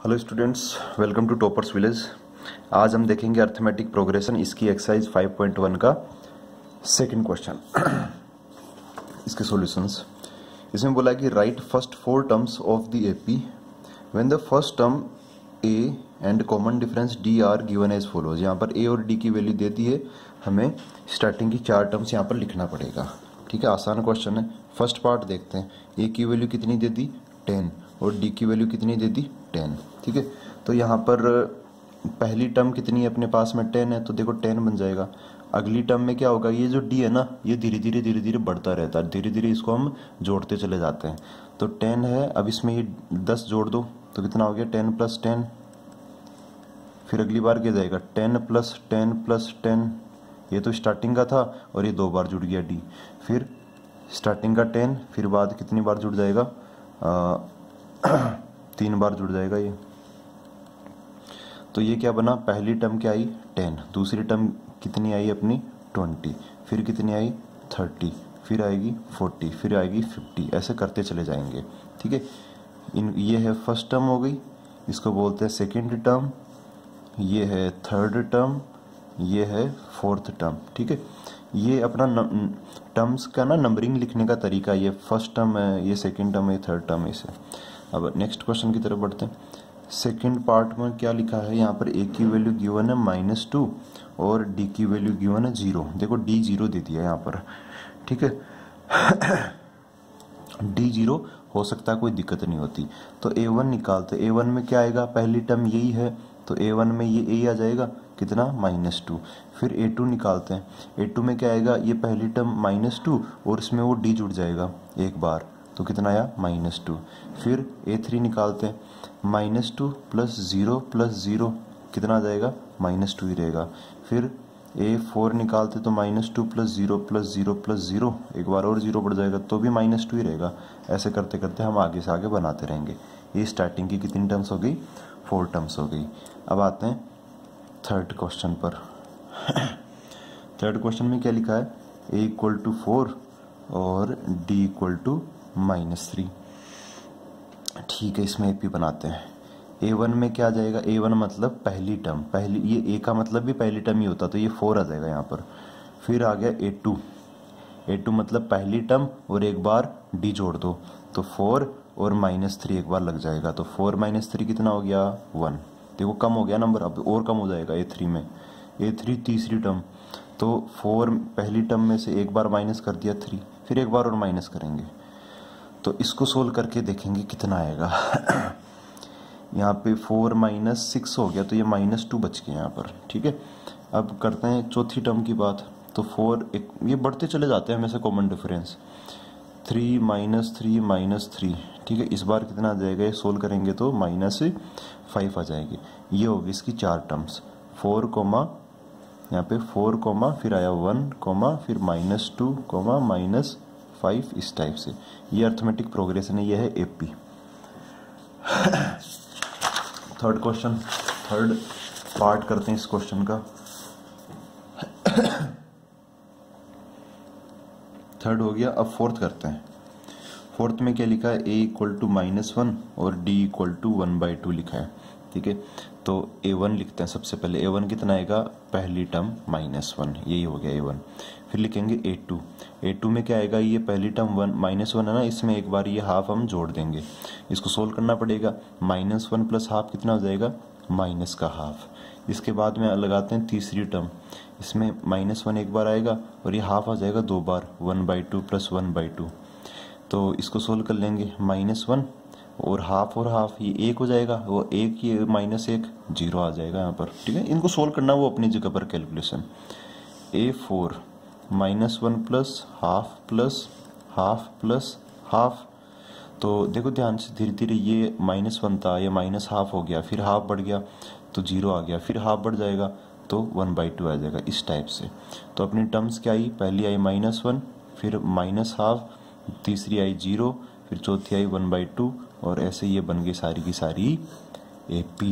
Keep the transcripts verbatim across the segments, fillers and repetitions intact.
Hello students, welcome to toppers village. आज हम देखेंगे अर्थमेटिक प्रोग्रेशन, इसकी एक्सरसाइज फाइव पॉइंट वन का सेकंड क्वेश्चन, इसके सॉल्यूशंस। इसमें बोला है कि write first four terms of the AP when the first term A and common difference D are given as follows. यहाँ पर ए और डी की वैल्यू दे दी है, हमें स्टार्टिंग की चार टर्म्स यहाँ पर लिखना पड़ेगा। ठीक है, आसान क्वेश्चन है। फर्स्ट पार्ट देखते हैं। ए की वैल्यू कितनी दे दी, टेन, और डी की वैल्यू कितनी दे दी, टेन। ठीक है, तो यहाँ पर पहली टर्म कितनी है अपने पास में, टेन है, तो देखो टेन बन जाएगा। अगली टर्म में क्या होगा, ये जो डी है ना, ये धीरे धीरे धीरे धीरे बढ़ता रहता है, धीरे धीरे इसको हम जोड़ते चले जाते हैं। तो टेन है, अब इसमें ये दस जोड़ दो तो कितना हो गया, टेन प्लस टेन। फिर अगली बार क्या जाएगा, ten plus ten plus ten. ये तो स्टार्टिंग का था और ये दो बार जुड़ गया डी। फिर स्टार्टिंग का टेन, फिर बाद कितनी बार जुड़ जाएगा, आ, तीन बार जुड़ जाएगा ये। तो ये क्या बना, पहली टर्म क्या आई, टेन, दूसरी टर्म कितनी आई अपनी, ट्वेंटी, फिर कितनी आई, थर्टी, फिर आएगी फोर्टी, फिर आएगी फिफ्टी, ऐसे करते चले जाएंगे। ठीक है, इन ये है फर्स्ट टर्म हो गई, इसको बोलते हैं सेकेंड टर्म, ये है थर्ड टर्म, ये है फोर्थ टर्म। ठीक है, ये अपना टर्म्स का ना नंबरिंग लिखने का तरीका, ये फर्स्ट टर्म है, ये सेकेंड टर्म है, ये थर्ड टर्म है इसे। अब नेक्स्ट क्वेश्चन की तरफ बढ़ते हैं। सेकेंड पार्ट में क्या लिखा है, यहाँ पर ए की वैल्यू गिवन है माइनस टू और डी की वैल्यू गिवन है जीरो। देखो डी जीरो दे दिया यहाँ पर। ठीक है, डी जीरो हो सकता है, कोई दिक्कत नहीं होती। तो ए वन निकालते, ए वन में क्या आएगा, पहली टर्म यही है, तो ए वन में ये ए आ जाएगा कितना, माइनस टू। फिर ए टू निकालते हैं, ए टू में क्या आएगा, ये पहली टर्म माइनस टू और इसमें वो डी जुड़ जाएगा एक बार, तो कितना आया, माइनस टू। फिर ए थ्री निकालते हैं, minus two plus zero plus zero कितना आ जाएगा, माइनस टू ही रहेगा। फिर ए फोर निकालते तो minus two plus zero plus zero plus zero, एक बार और जीरो बढ़ जाएगा तो भी माइनस टू ही रहेगा। ऐसे करते करते हम आगे से आगे बनाते रहेंगे। ये स्टार्टिंग की कितनी टर्म्स हो गई, फोर टर्म्स हो गई। अब आते हैं थर्ड क्वेश्चन पर। थर्ड क्वेश्चन में क्या लिखा है, ए इक्वल टू फोर और D equal to minus three. ठीक है, इसमें एपी बनाते हैं। ए वन में क्या आ जाएगा, ए वन मतलब पहली टर्म, पहली, ये ए का मतलब भी पहली टर्म ही होता, तो ये फोर आ जाएगा यहाँ पर। फिर आ गया ए टू, ए टू मतलब पहली टर्म और एक बार डी जोड़ दो, तो फोर और माइनस थ्री एक बार लग जाएगा, तो फोर माइनस थ्री कितना हो गया, वन। देखो कम हो गया नंबर, अब और कम हो जाएगा ए थ्री में। ए थ्री तीसरी टर्म, तो फोर पहली टर्म में से एक बार माइनस कर दिया थ्री, फिर एक बार और माइनस करेंगे, तो इसको सोल्व करके देखेंगे कितना आएगा। यहाँ पे फोर माइनस सिक्स हो गया, तो ये माइनस टू बच गया यहाँ पर। ठीक है, अब करते हैं चौथी टर्म की बात। तो फोर एक, ये बढ़ते चले जाते हैं हमेशा common difference, three minus three minus three. ठीक है, इस बार कितना आ जाएगा, ये सोल्व करेंगे तो माइनस फाइव आ जाएगी। ये होगी इसकी चार टर्म्स, फोर कोमा यहाँ पे फोर कोमा फिर आया वन कोमा फिर minus two comma minus five, इस टाइप से। ये अर्थमेटिक प्रोग्रेशन है, ये है AP. Third question, third part करते हैं इस क्वेश्चन का। थर्ड हो गया, अब फोर्थ करते हैं। फोर्थ में क्या लिखा है, A equal to minus one और D equal to one by two लिखा है। ठीक है, तो ए वन लिखते हैं सबसे पहले। ए वन कितना आएगा, पहली टर्म माइनस वन, यही हो गया ए वन। फिर लिखेंगे ए टू, ए टू में क्या आएगा, ये पहली टर्म वन माइनस वन है ना, इसमें एक बार ये हाफ हम जोड़ देंगे, इसको सोल्व करना पड़ेगा। माइनस वन प्लस हाफ कितना हो जाएगा, माइनस का हाफ। इसके बाद में लगाते हैं तीसरी टर्म, इसमें माइनस वन एक बार आएगा और ये हाफ आ जाएगा दो बार, one by two plus one by two. तो इसको सोल्व कर लेंगे, माइनस वन और हाफ और हाफ ये एक हो जाएगा, वो एक ये माइनस एक, जीरो आ जाएगा यहाँ पर। ठीक है, इनको सोल्व करना वो अपनी जगह पर calculation. A four minus one plus half plus half plus half, तो देखो ध्यान से, धीरे धीरे ये माइनस वन था, ये माइनस हाफ हो गया, फिर हाफ बढ़ गया तो जीरो आ गया, फिर हाफ बढ़ जाएगा तो वन बाई टू आ जाएगा, इस टाइप से। तो अपनी टर्म्स क्या आई, पहली आई माइनस वन, फिर माइनस हाफ, तीसरी आई जीरो, फिर चौथी आई वन बाई टू, और ऐसे ये बन गई सारी की सारी AP.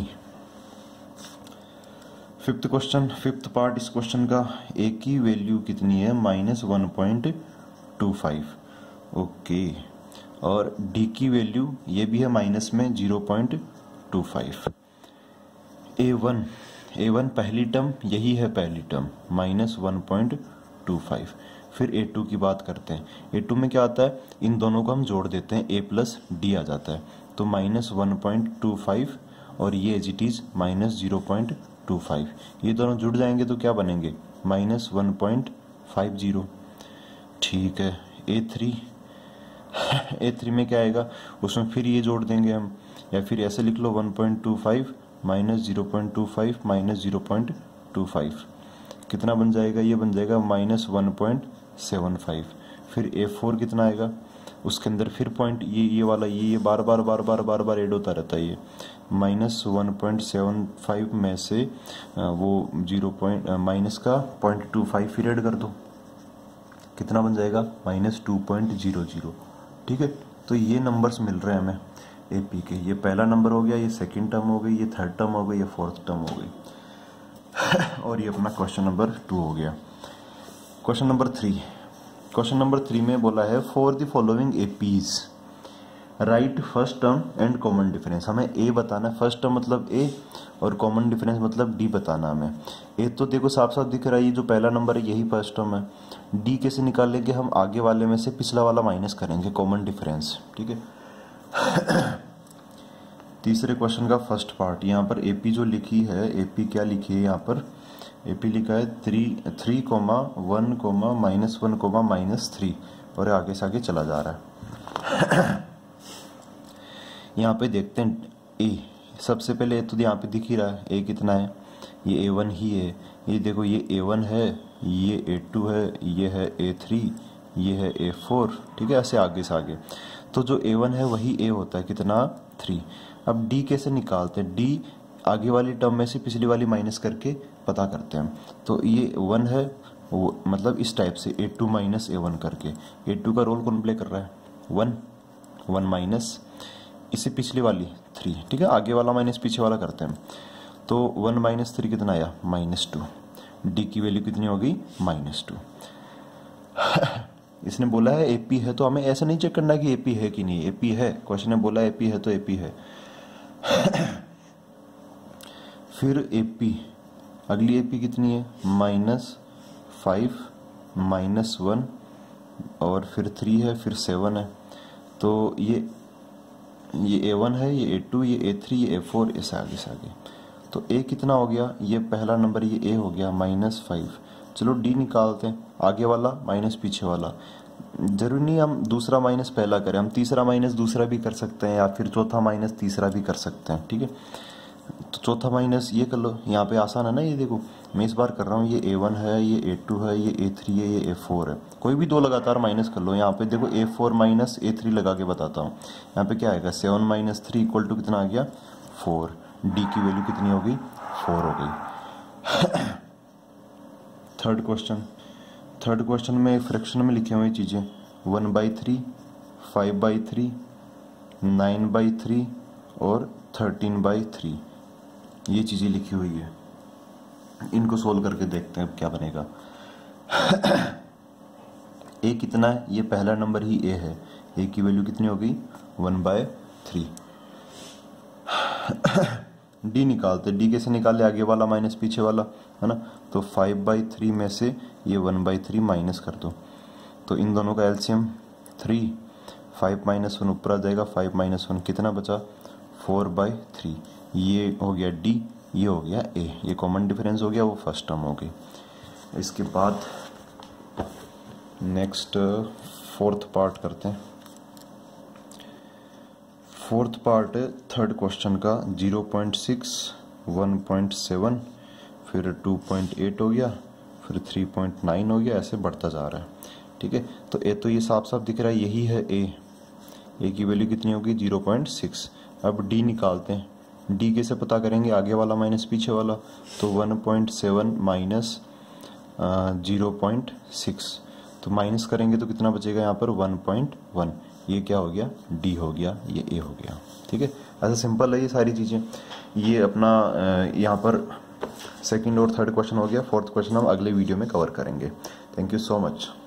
Fifth question, fifth part इस क्वेश्चन का, ए की वैल्यू कितनी है, minus one point two five. Okay, और डी की वैल्यू ये भी है माइनस में zero point two five. A one A one पहली टर्म यही है, पहली term minus one point two five. फिर ए टू की बात करते हैं। ए टू में क्या आता है, इन दोनों को हम जोड़ देते हैं, ए प्लस डी आ जाता है, तो minus one point two five और ये as it is minus zero point two five. ये दोनों जुड़ जाएंगे तो क्या बनेंगे, minus one point five zero. ठीक है, ए थ्री ए थ्री में क्या आएगा, उसमें फिर ये जोड़ देंगे हम, या फिर ऐसे लिख लो one point two five minus zero point two five minus zero point two five, कितना बन जाएगा, ये बन जाएगा minus one point seven five. फिर ए फोर कितना आएगा, उसके अंदर फिर पॉइंट ये ये वाला ये ये बार बार बार बार बार बार ऐड होता रहता है, ये minus one point seven five में से वो जीरो पॉइंट माइनस का पॉइंट टू फाइव फिर ऐड कर दो, कितना बन जाएगा, minus two point zero zero. ठीक है, तो ये नंबर्स मिल रहे हैं हमें एपी के। ये पहला नंबर हो गया, ये सेकंड टर्म हो गई, ये थर्ड टर्म हो गई, ये फोर्थ टर्म हो गई और ये अपना क्वेश्चन नंबर टू हो गया। Question number three question number three में बोला है for the following APs right first term and common difference. हमें ए बताना है, फर्स्ट टर्म मतलब ए और कॉमन डिफरेंस मतलब डी बताना हमें। ए तो देखो साफ साफ दिख रहा है, ये जो पहला नंबर है यही फर्स्ट टर्म है। डी कैसे निकालेंगे, हम आगे वाले में से पिछला वाला माइनस करेंगे, कॉमन डिफरेंस। ठीक है, तीसरे क्वेश्चन का फर्स्ट पार्ट, यहाँ पर एपी जो लिखी है, एपी क्या लिखी है यहाँ पर, एपी लिखा है three three comma one comma minus one comma minus three, और आगे से आगे चला जा रहा है। यहाँ पे देखते हैं ए, सबसे पहले तो यहाँ पे दिख ही रहा है ए कितना है, ये ए वन ही है। ये देखो ये ए वन है, ये ए टू है, ये है ए थ्री, ये है ए फोर। ठीक है, ऐसे आगे से आगे, तो जो ए वन है वही ए होता है, कितना, थ्री। अब डी कैसे निकालते हैं, डी आगे वाली टर्म में से पिछली वाली माइनस करके पता करते हैं। तो ये वन है, वो मतलब इस टाइप से A two minus A one करके, ए टू का रोल कौन प्ले कर रहा है, वन, वन माइनस इससे पिछली वाली थ्री। ठीक है, आगे वाला माइनस पीछे वाला करते हैं, तो वन माइनस थ्री कितना आया, माइनस टू। डी की वैल्यू कितनी होगी, माइनस टू। इसने बोला है एपी है, तो हमें ऐसा नहीं चेक करना कि एपी है कि नहीं, एपी है, क्वेश्चन ने बोला एपी है तो एपी है। फिर एपी, अगली एपी कितनी है, माइनस फाइव माइनस वन और फिर थ्री है, फिर सेवन है। तो ये ये ए वन है, ये ए टू, ये ए थ्री, ये ए फोर, ऐसे आगे से आगे। तो ए कितना हो गया, ये पहला नंबर ये ए हो गया, माइनस फाइव। चलो डी निकालते हैं, आगे वाला माइनस पीछे वाला। जरूरी नहीं हम दूसरा माइनस पहला करें, हम तीसरा माइनस दूसरा भी कर सकते हैं, या फिर चौथा माइनस तीसरा भी कर सकते हैं। ठीक है, तो चौथा माइनस ये कर लो, यहाँ पे आसान है ना। ये देखो मैं इस बार कर रहा हूँ, ये ए वन है, ये ए टू है, ये ए थ्री है, ये ए फोर है, कोई भी दो लगातार माइनस कर लो। यहाँ पे देखो A four minus A three लगा के बताता हूँ, यहाँ पे क्या आएगा, seven minus three equal to कितना आ गया, फोर। डी की वैल्यू कितनी हो गई, फोर हो गई। थर्ड क्वेश्चन थर्ड क्वेश्चन में फ्रैक्शन में लिखे हुए चीजें, one by three, five by three, nine by three और थर्टीन बाई थ्री, ये चीजें लिखी हुई है। इनको सोल्व करके देखते हैं अब क्या बनेगा। ए कितना है, ये पहला नंबर ही ए है, ए की वैल्यू कितनी हो गई, वन बाय थ्री। डी निकालते, डी कैसे निकाले, आगे वाला माइनस पीछे वाला, है ना। तो फाइव बाई थ्री में से ये वन बाई थ्री माइनस कर दो, तो इन दोनों का LCM three, five minus one ऊपर आ जाएगा, फाइव माइनस वन कितना बचा, फोर बाई थ्री। ये हो गया डी, ये हो गया ए, ये कॉमन डिफरेंस हो गया, वो फर्स्ट टर्म हो गई। इसके बाद नेक्स्ट फोर्थ पार्ट करते हैं। फोर्थ पार्ट है थर्ड क्वेश्चन का, zero point six, one point seven, फिर टू पॉइंट एट हो गया, फिर थ्री पॉइंट नाइन हो गया, ऐसे बढ़ता जा रहा है। ठीक है, तो ए तो ये साफ साफ दिख रहा है, यही है ए। ए की वैल्यू कितनी होगी, जीरो पॉइंट सिक्स। अब डी निकालते हैं, डी कैसे पता करेंगे, आगे वाला माइनस पीछे वाला, तो one point seven minus zero point six, तो माइनस करेंगे तो कितना बचेगा यहाँ पर, वन पॉइंट वन। ये क्या हो गया, डी हो गया, ये ए हो गया। ठीक है, ऐसा सिंपल है ये सारी चीज़ें। ये अपना यहाँ पर सेकंड और थर्ड क्वेश्चन हो गया, फोर्थ क्वेश्चन हम अगले वीडियो में कवर करेंगे। Thank you so much.